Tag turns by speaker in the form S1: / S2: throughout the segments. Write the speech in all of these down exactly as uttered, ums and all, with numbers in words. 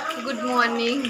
S1: Good morning.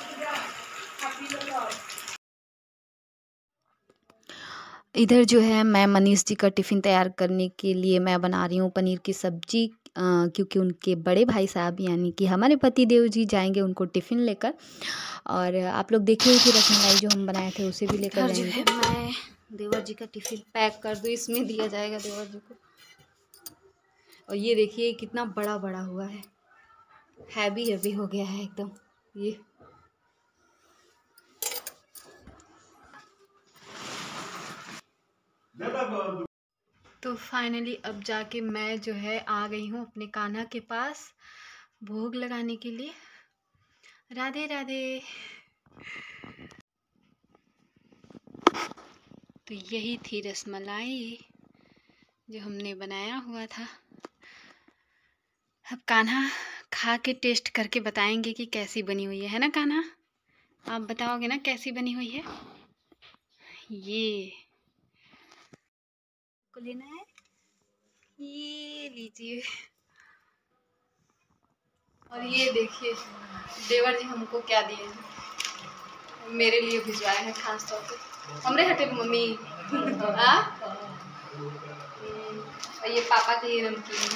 S1: इधर जो है मैं मनीष जी का टिफ़िन तैयार करने के लिए मैं बना रही हूँ पनीर की सब्ज़ी, क्योंकि उनके बड़े भाई साहब यानी कि हमारे पति देव जी जाएंगे उनको टिफ़िन लेकर। और आप लोग देखे ही थे रसमलाई जो हम बनाए थे उसे भी लेकर जाएंगे। मैं देवर जी का टिफ़िन पैक कर दूँ, इसमें दिया जाएगा देवर जी को। और ये देखिए कितना बड़ा बड़ा हुआ है, हैवी हैवी हो गया है एकदम ये। तो फाइनली अब जाके मैं जो है आ गई हूँ अपने कान्हा के पास भोग लगाने के लिए। राधे राधे। तो यही थी रसमलाई जो हमने बनाया हुआ था। अब कान्हा खा के टेस्ट करके बताएंगे कि कैसी बनी हुई है है ना कान्हा? आप बताओगे ना कैसी बनी हुई है? ये को लेना है, ये लीजिए। और ये देखिए देवर जी हमको क्या दिए हैं, मेरे लिए भिजवाए हैं खास तौर पे। हमरे हटे मम्मी हाँ। और ये पापा के ये नमकीन,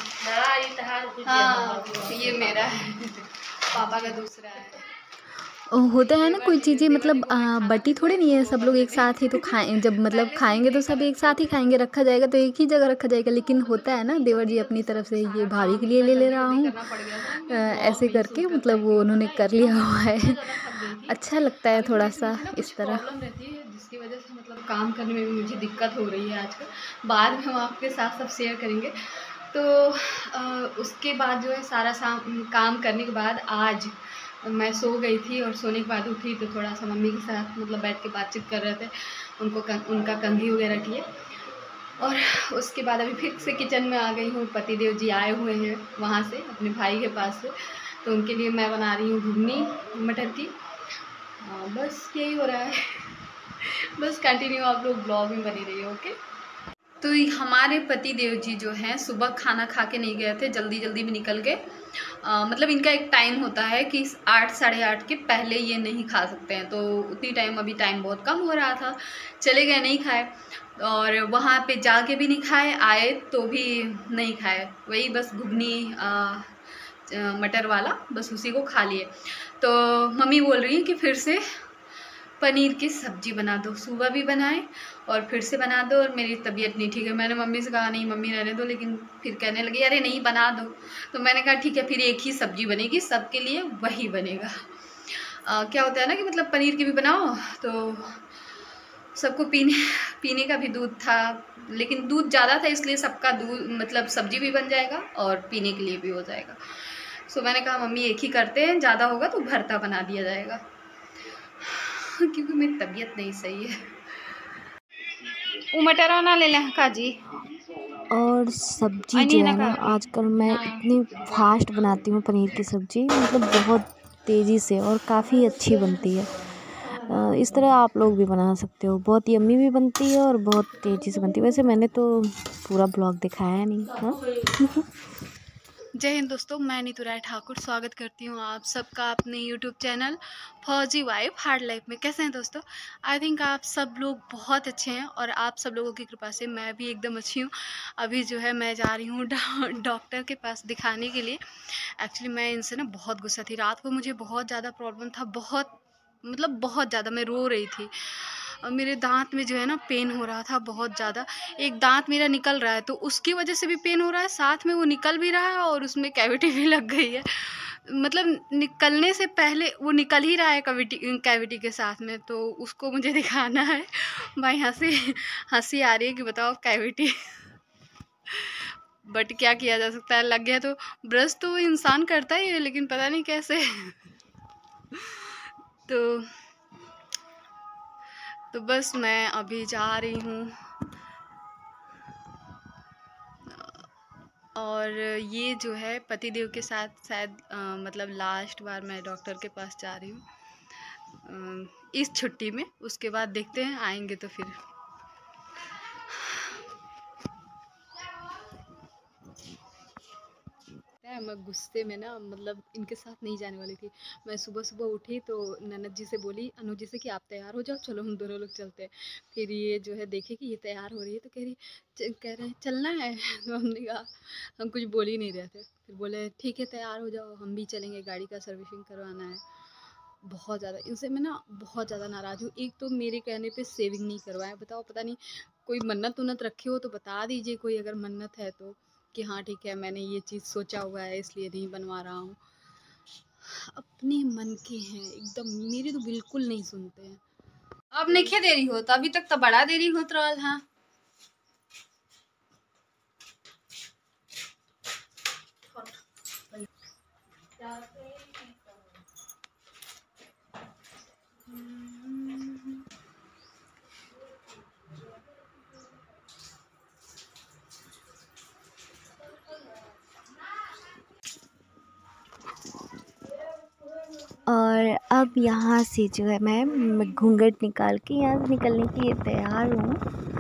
S1: हाँ ये मेरा है, पापा का दूसरा है। होता है ना कोई चीज़ें मतलब आ, बटी थोड़ी नहीं है, सब लोग एक साथ ही तो खाएं, जब मतलब खाएंगे तो सब एक साथ ही खाएंगे, रखा जाएगा तो एक ही जगह रखा जाएगा। लेकिन होता है ना देवर जी अपनी तरफ से ये भाभी के लिए ले ले रहा हूँ ऐसे करके, मतलब वो उन्होंने कर लिया हुआ है। अच्छा लगता है थोड़ा सा इस तरह। प्रॉब्लम रहती है जिसकी वजह से मतलब काम करने में भी मुझे दिक्कत हो रही है आजकल, बाद में हम आपके साथ सब शेयर करेंगे। तो आ, उसके बाद जो है सारा काम करने के बाद आज मैं सो गई थी, और सोने के बाद उठी तो थोड़ा सा मम्मी के साथ मतलब बैठ के बातचीत कर रहे थे, उनको उनका कंघी वगैरह किए। और उसके बाद अभी फिर से किचन में आ गई हूँ। पति देव जी आए हुए हैं वहाँ से अपने भाई के पास से, तो उनके लिए मैं बना रही हूँ घुगनी मटर की। आ, बस यही हो रहा है। बस कंटिन्यू आप लोग ब्लॉग में बने रहिए। ओके। तो हमारे पति देव जी जो हैं सुबह खाना खा के नहीं गए थे, जल्दी जल्दी में निकल गए। मतलब इनका एक टाइम होता है कि आठ साढ़े आठ के पहले ये नहीं खा सकते हैं, तो उतनी टाइम अभी टाइम बहुत कम हो रहा था, चले गए नहीं खाए। और वहाँ पे जाके भी नहीं खाए, आए तो भी नहीं खाए, वही बस घुगनी मटर वाला बस उसी को खा लिए। तो मम्मी बोल रही है कि फिर से पनीर की सब्ज़ी बना दो, सुबह भी बनाए और फिर से बना दो, और मेरी तबीयत नहीं ठीक है। मैंने मम्मी से कहा नहीं मम्मी रहने दो, लेकिन फिर कहने लगी अरे नहीं बना दो। तो मैंने कहा ठीक है, फिर एक ही सब्ज़ी बनेगी सबके लिए, वही बनेगा। आ, क्या होता है ना कि मतलब पनीर की भी बनाओ तो सबको पीने पीने का भी दूध था, लेकिन दूध ज़्यादा था इसलिए सबका दूध मतलब सब्ज़ी भी बन जाएगा और पीने के लिए भी हो जाएगा। सो मैंने कहा मम्मी एक ही करते हैं, ज़्यादा होगा तो भरता बना दिया जाएगा, क्योंकि मेरी तबीयत नहीं सही है। वो मटर ना ले लें काजी।
S2: और सब्जी जो है ना आजकल मैं इतनी फास्ट बनाती हूँ पनीर की सब्ज़ी, मतलब बहुत तेज़ी से, और काफ़ी अच्छी बनती है। इस तरह आप लोग भी बना सकते हो, बहुत यम्मी भी बनती है और बहुत तेज़ी से बनती है। वैसे मैंने तो पूरा ब्लॉग दिखाया नहीं। हाँ।
S1: जय हिंद दोस्तों, मैं नीतू राय ठाकुर स्वागत करती हूँ आप सबका अपने YouTube channel Fauji wife hard life में। कैसे हैं दोस्तों? आई थिंक आप सब लोग बहुत अच्छे हैं, और आप सब लोगों की कृपा से मैं भी एकदम अच्छी हूँ। अभी जो है मैं जा रही हूँ डॉक्टर के पास दिखाने के लिए। एक्चुअली मैं इनसे ना बहुत गुस्सा थी, रात को मुझे बहुत ज़्यादा प्रॉब्लम था, बहुत मतलब बहुत ज़्यादा मैं रो रही थी। और मेरे दांत में जो है ना पेन हो रहा था बहुत ज़्यादा। एक दांत मेरा निकल रहा है तो उसकी वजह से भी पेन हो रहा है, साथ में वो निकल भी रहा है और उसमें कैविटी भी लग गई है। मतलब निकलने से पहले वो निकल ही रहा है कैविटी कैविटी के साथ में, तो उसको मुझे दिखाना है। भाई हंसी हंसी आ रही है कि बताओ कैविटी। बट क्या किया जा सकता है, लग गया तो। ब्रश तो इंसान करता ही है, लेकिन पता नहीं कैसे। तो तो बस मैं अभी जा रही हूँ, और ये जो है पतिदेव के साथ शायद मतलब लास्ट बार मैं डॉक्टर के पास जा रही हूँ इस छुट्टी में। उसके बाद देखते हैं, आएंगे तो फिर। है, मैं गुस्से में ना मतलब इनके साथ नहीं जाने वाली थी। मैं सुबह सुबह उठी तो ननद जी से बोली, अनु जी से कि आप तैयार हो जाओ, चलो हम दोनों लोग चलते हैं। फिर ये जो है देखे कि ये तैयार हो रही है तो कह रही कह रहे हैं चलना है। तो हमने कहा, हम कुछ बोल ही नहीं रहे थे। फिर बोले ठीक है तैयार हो जाओ, हम भी चलेंगे, गाड़ी का सर्विसिंग करवाना है। बहुत ज़्यादा इनसे मैं ना बहुत ज़्यादा नाराज़ हूँ। एक तो मेरे कहने पे सेविंग नहीं करवाएं। बताओ, पता नहीं कोई मन्नत उन्नत रखे हो तो बता दीजिए, कोई अगर मन्नत है तो, कि हाँ ठीक है मैंने ये चीज़ सोचा हुआ है इसलिए नहीं बनवा रहा हूँ। अपने मन के हैं एकदम, मेरी तो बिल्कुल नहीं सुनते हैं। अब नहीं क्या देरी हो तो अभी तक तो बड़ा देरी होत रहा। हाँ
S2: और अब यहाँ से जो है मैं मैं घूंघट निकाल के यहाँ से निकलने के लिए तैयार हूँ।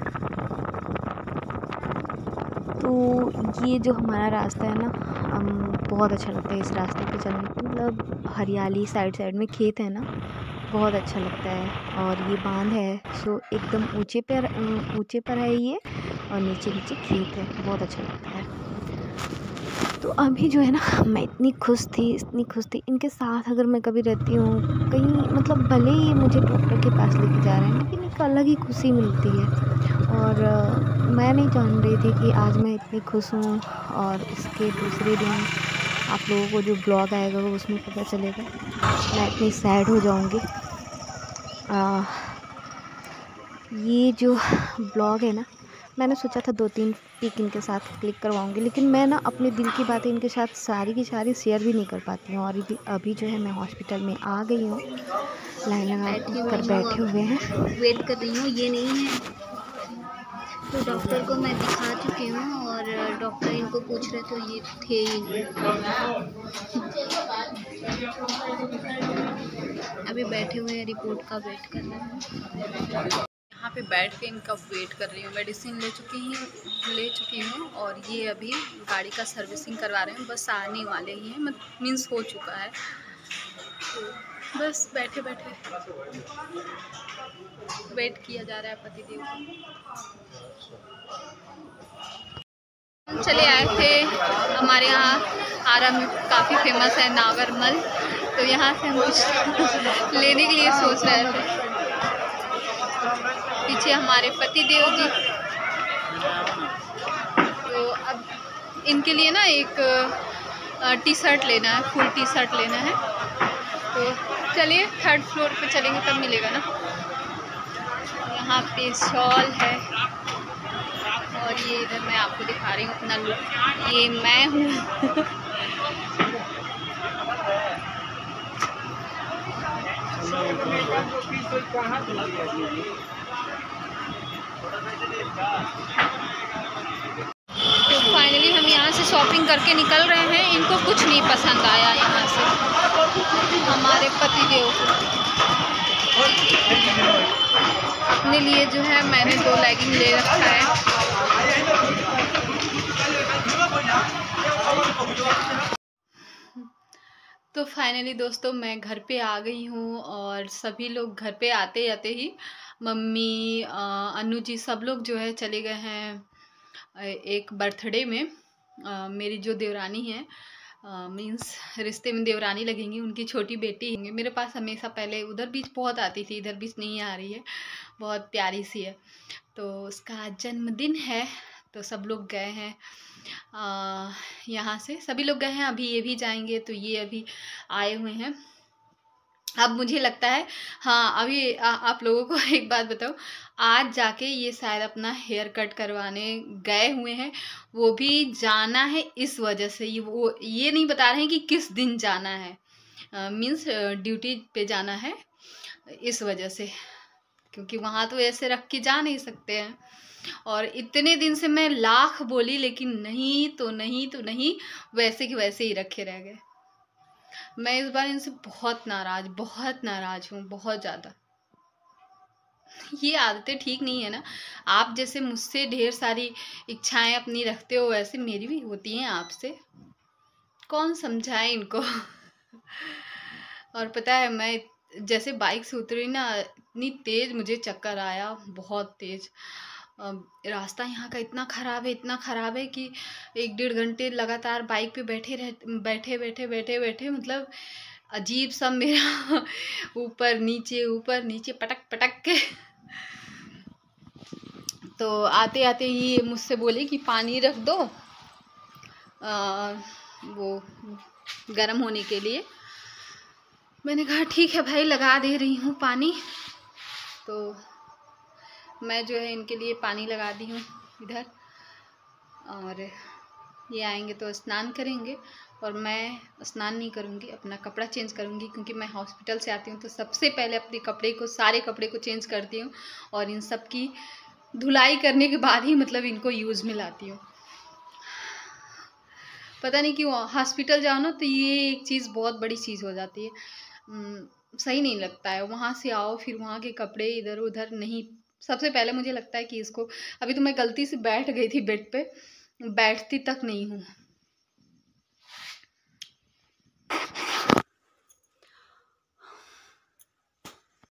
S2: तो ये जो हमारा रास्ता है ना, हम बहुत अच्छा लगता है इस रास्ते पे चलने को। मतलब हरियाली, साइड साइड में खेत है ना, बहुत अच्छा लगता है। और ये बांध है सो एकदम ऊंचे पर ऊंचे पर है ये, और नीचे नीचे खेत है, बहुत अच्छा लगता है। तो अभी जो है ना मैं इतनी खुश थी, इतनी खुश थी। इनके साथ अगर मैं कभी रहती हूँ कहीं, मतलब भले ही मुझे डॉक्टर के पास लेके जा रहे हैं, लेकिन एक अलग ही खुशी मिलती है। और मैं नहीं जान रही थी कि आज मैं इतनी खुश हूँ, और इसके दूसरे दिन आप लोगों को जो ब्लॉग आएगा वो उसमें पता चलेगा मैं इतनी सैड हो जाऊँगी। ये जो ब्लॉग है ना, मैंने सोचा था दो तीन पिक इनके साथ क्लिक करवाऊंगी, लेकिन मैं ना अपने दिल की बातें इनके साथ सारी की सारी शेयर भी नहीं कर पाती हूँ। और अभी अभी जो है मैं हॉस्पिटल में आ गई हूँ, लाइन लगा कर बैठे हुए हैं,
S1: वेट कर रही हूँ। ये नहीं है तो डॉक्टर को मैं दिखा चुकी हूँ, और डॉक्टर इनको पूछ रहे तो ये थे ही। अभी बैठे हुए हैं, रिपोर्ट का वेट कर रहे हैं। यहाँ पे बैठ के इनका वेट कर रही हूँ। मेडिसिन ले चुकी हूँ ले चुकी हूँ और ये अभी गाड़ी का सर्विसिंग करवा रहे हैं। बस आने वाले ही हैं, मतलब मीन्स हो चुका है। तो बस बैठे बैठे वेट किया जा रहा है पतिदेव को। चले आए थे हमारे यहाँ आरा में, काफ़ी फेमस है नागरमल, तो यहाँ से हम कुछ लेने के लिए सोच रहे थे। पीछे हमारे पतिदेव जी, तो अब इनके लिए ना एक टी शर्ट लेना है, फुल टी शर्ट लेना है। तो चलिए थर्ड फ्लोर पे चलेंगे तब मिलेगा ना। यहाँ पे शॉल है, और ये इधर मैं आपको दिखा रही हूँ अपना लुक, ये मैं हूँ। तो फाइनली हम यहाँ से शॉपिंग करके निकल रहे हैं। इनको कुछ नहीं पसंद आया यहाँ से, हमारे पतिदेव को। अपने लिए जो है मैंने दो लेगिंग ले रखा है। तो फाइनली दोस्तों मैं घर पे आ गई हूँ, और सभी लोग घर पे आते आते ही मम्मी, अनु जी, सब लोग जो है चले गए हैं एक बर्थडे में। आ, मेरी जो देवरानी है, मीन्स रिश्ते में देवरानी लगेंगी, उनकी छोटी बेटी है। मेरे पास हमेशा पहले उधर बीच बहुत आती थी, इधर बीच नहीं आ रही है, बहुत प्यारी सी है। तो उसका जन्मदिन है, तो सब लोग गए हैं यहाँ से, सभी लोग गए हैं। अभी ये भी जाएंगे, तो ये अभी आए हुए हैं। अब मुझे लगता है, हाँ अभी आ, आप लोगों को एक बात बताओ, आज जाके ये शायद अपना हेयर कट करवाने गए हुए हैं। वो भी जाना है इस वजह से, ये वो ये नहीं बता रहे हैं कि किस दिन जाना है, मीन्स ड्यूटी पे जाना है इस वजह से, क्योंकि वहाँ तो ऐसे रख के जा नहीं सकते हैं। और इतने दिन से मैं लाख बोली, लेकिन नहीं तो नहीं तो नहीं, वैसे के वैसे ही रखे रह गए। मैं इस बार इनसे बहुत नाराज बहुत नाराज हूँ, बहुत ज़्यादा। ये आदतें ठीक नहीं है ना। आप जैसे मुझसे ढेर सारी इच्छाएं अपनी रखते हो, वैसे मेरी भी होती हैं आपसे। कौन समझाए इनको। और पता है मैं जैसे बाइक से उतरी ना, इतनी तेज़ मुझे चक्कर आया, बहुत तेज़। रास्ता यहाँ का इतना ख़राब है, इतना ख़राब है कि एक डेढ़ घंटे लगातार बाइक पे बैठे रह बैठे बैठे बैठे बैठे मतलब अजीब सा मेरा ऊपर नीचे ऊपर नीचे पटक पटक के। तो आते आते ही मुझसे बोले कि पानी रख दो आ, वो गर्म होने के लिए। मैंने कहा ठीक है भाई, लगा दे रही हूँ पानी। तो मैं जो है इनके लिए पानी लगा दी हूँ इधर, और ये आएंगे तो स्नान करेंगे, और मैं स्नान नहीं करूँगी, अपना कपड़ा चेंज करूँगी, क्योंकि मैं हॉस्पिटल से आती हूँ तो सबसे पहले अपने कपड़े को, सारे कपड़े को चेंज करती हूँ, और इन सब की धुलाई करने के बाद ही मतलब इनको यूज़ में लाती हूँ। पता नहीं क्यों हॉस्पिटल जाओ ना तो ये एक चीज़ बहुत बड़ी चीज़ हो जाती है, सही नहीं लगता है। वहाँ से आओ फिर वहाँ के कपड़े इधर उधर नहीं। सबसे पहले मुझे लगता है कि इसको, अभी तो मैं गलती से बैठ गई थी बेड पे, बैठती तक नहीं हूँ,